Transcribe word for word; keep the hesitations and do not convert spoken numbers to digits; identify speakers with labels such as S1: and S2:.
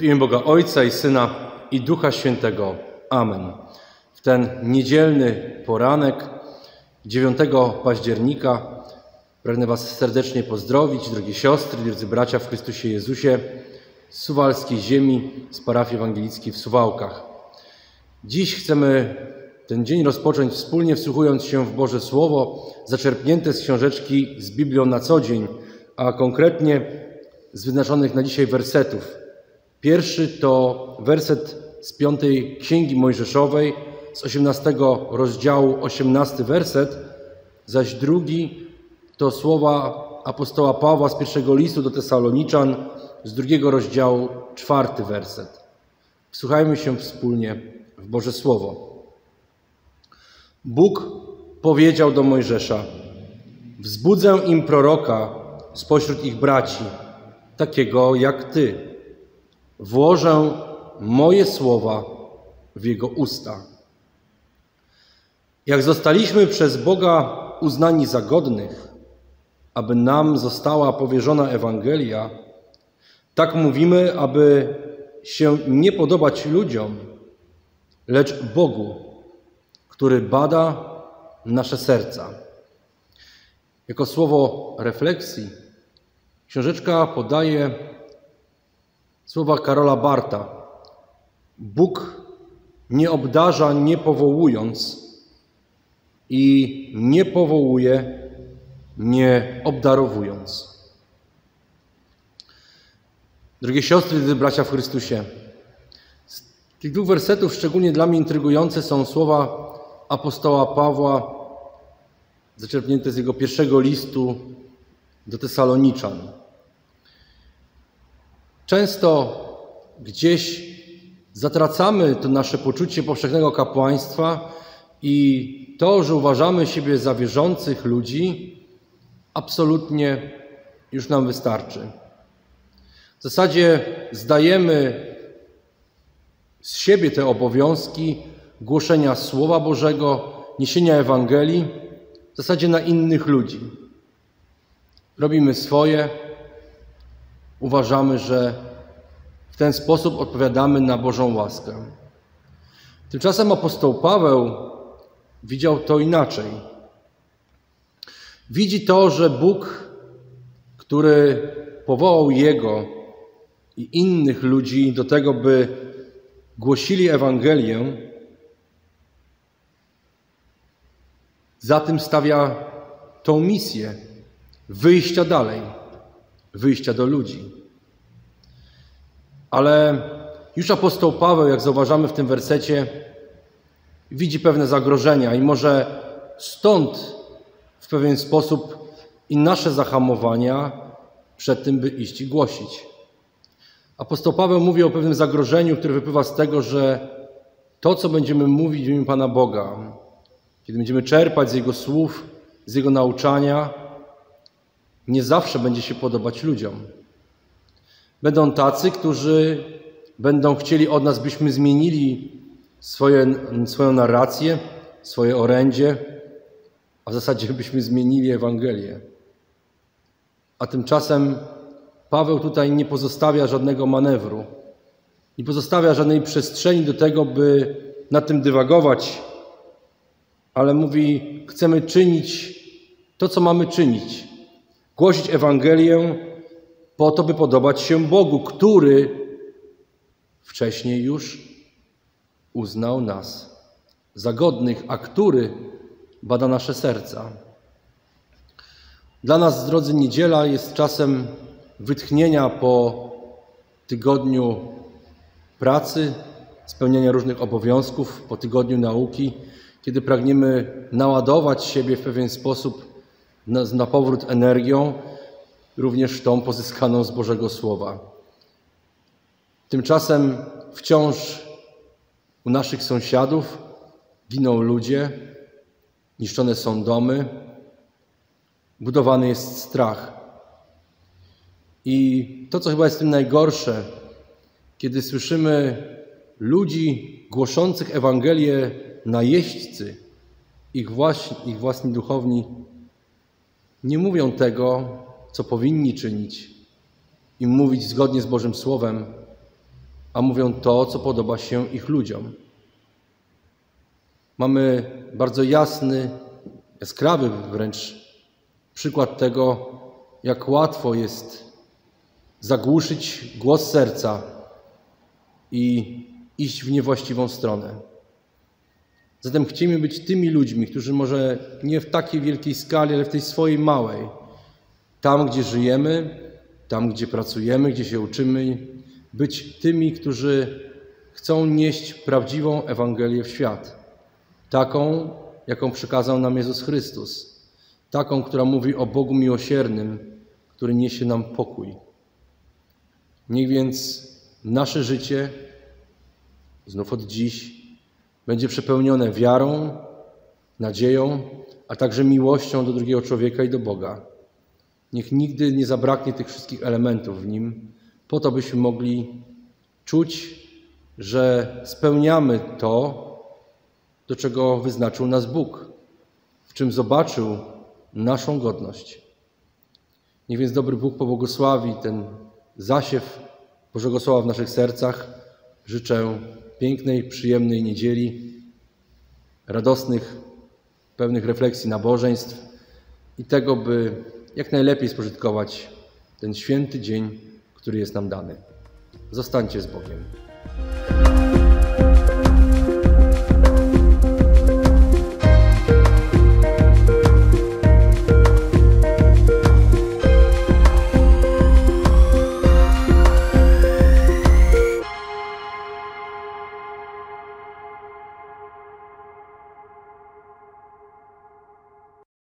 S1: W imię Boga Ojca i Syna i Ducha Świętego. Amen. W ten niedzielny poranek, dziewiątego października, pragnę Was serdecznie pozdrowić, drogie siostry, drodzy bracia w Chrystusie Jezusie, z Suwalskiej ziemi, z parafii ewangelickiej w Suwałkach. Dziś chcemy ten dzień rozpocząć wspólnie, wsłuchując się w Boże Słowo, zaczerpnięte z książeczki z Biblią na co dzień, a konkretnie z wyznaczonych na dzisiaj wersetów. Pierwszy to werset z piątej Księgi Mojżeszowej, z osiemnastego rozdziału, osiemnasty werset, zaś drugi to słowa apostoła Pawła z pierwszego listu do Tesaloniczan, z drugiego rozdziału, czwarty werset. Wsłuchajmy się wspólnie w Boże Słowo. Bóg powiedział do Mojżesza: wzbudzę im proroka spośród ich braci, takiego jak ty. Włożę moje słowa w jego usta. Jak zostaliśmy przez Boga uznani za godnych, aby nam została powierzona Ewangelia, tak mówimy, aby się nie podobać ludziom, lecz Bogu, który bada nasze serca. Jako słowo refleksji książeczka podaje słowa Karola Barta. Bóg nie obdarza nie powołując i nie powołuje nie obdarowując. Drogie siostry, drodzy bracia w Chrystusie, z tych dwóch wersetów szczególnie dla mnie intrygujące są słowa apostoła Pawła zaczerpnięte z jego pierwszego listu do Tesaloniczan. Często gdzieś zatracamy to nasze poczucie powszechnego kapłaństwa i to, że uważamy siebie za wierzących ludzi, absolutnie już nam wystarczy. W zasadzie zdajemy z siebie te obowiązki głoszenia Słowa Bożego, niesienia Ewangelii, w zasadzie na innych ludzi. Robimy swoje, uważamy, że w ten sposób odpowiadamy na Bożą łaskę. Tymczasem apostoł Paweł widział to inaczej. Widzi to, że Bóg, który powołał jego i innych ludzi do tego, by głosili Ewangelię, za tym stawia tą misję wyjścia dalej, wyjścia do ludzi. Ale już apostoł Paweł, jak zauważamy w tym wersecie, widzi pewne zagrożenia i może stąd w pewien sposób i nasze zahamowania przed tym, by iść i głosić. Apostoł Paweł mówi o pewnym zagrożeniu, które wypływa z tego, że to, co będziemy mówić w imieniu Pana Boga, kiedy będziemy czerpać z Jego słów, z Jego nauczania, nie zawsze będzie się podobać ludziom. Będą tacy, którzy będą chcieli od nas, byśmy zmienili swoje, swoją narrację, swoje orędzie, a w zasadzie byśmy zmienili Ewangelię. A tymczasem Paweł tutaj nie pozostawia żadnego manewru, nie pozostawia żadnej przestrzeni do tego, by nad tym dywagować, ale mówi, chcemy czynić to, co mamy czynić. Głosić Ewangelię po to, by podobać się Bogu, który wcześniej już uznał nas za godnych, a który bada nasze serca. Dla nas, drodzy, niedziela jest czasem wytchnienia po tygodniu pracy, spełniania różnych obowiązków, po tygodniu nauki, kiedy pragniemy naładować siebie w pewien sposób na, na powrót energią, również tą pozyskaną z Bożego Słowa. Tymczasem wciąż u naszych sąsiadów giną ludzie, niszczone są domy, budowany jest strach. I to, co chyba jest w tym najgorsze, kiedy słyszymy ludzi głoszących Ewangelię najeźdźcy, ich, właśnie, ich własni duchowni, nie mówią tego, co powinni czynić i mówić zgodnie z Bożym Słowem, a mówią to, co podoba się ich ludziom. Mamy bardzo jasny, jaskrawy wręcz przykład tego, jak łatwo jest zagłuszyć głos serca i iść w niewłaściwą stronę. Zatem chcemy być tymi ludźmi, którzy może nie w takiej wielkiej skali, ale w tej swojej małej, tam gdzie żyjemy, tam gdzie pracujemy, gdzie się uczymy, być tymi, którzy chcą nieść prawdziwą Ewangelię w świat. Taką, jaką przykazał nam Jezus Chrystus. Taką, która mówi o Bogu miłosiernym, który niesie nam pokój. Niech więc nasze życie, znów od dziś, będzie przepełnione wiarą, nadzieją, a także miłością do drugiego człowieka i do Boga. Niech nigdy nie zabraknie tych wszystkich elementów w nim, po to byśmy mogli czuć, że spełniamy to, do czego wyznaczył nas Bóg, w czym zobaczył naszą godność. Niech więc dobry Bóg pobłogosławi ten zasiew Bożego Słowa w naszych sercach. Życzę pięknej, przyjemnej niedzieli, radosnych, pełnych refleksji nabożeństw i tego, by jak najlepiej spożytkować ten święty dzień, który jest nam dany. Zostańcie z Bogiem.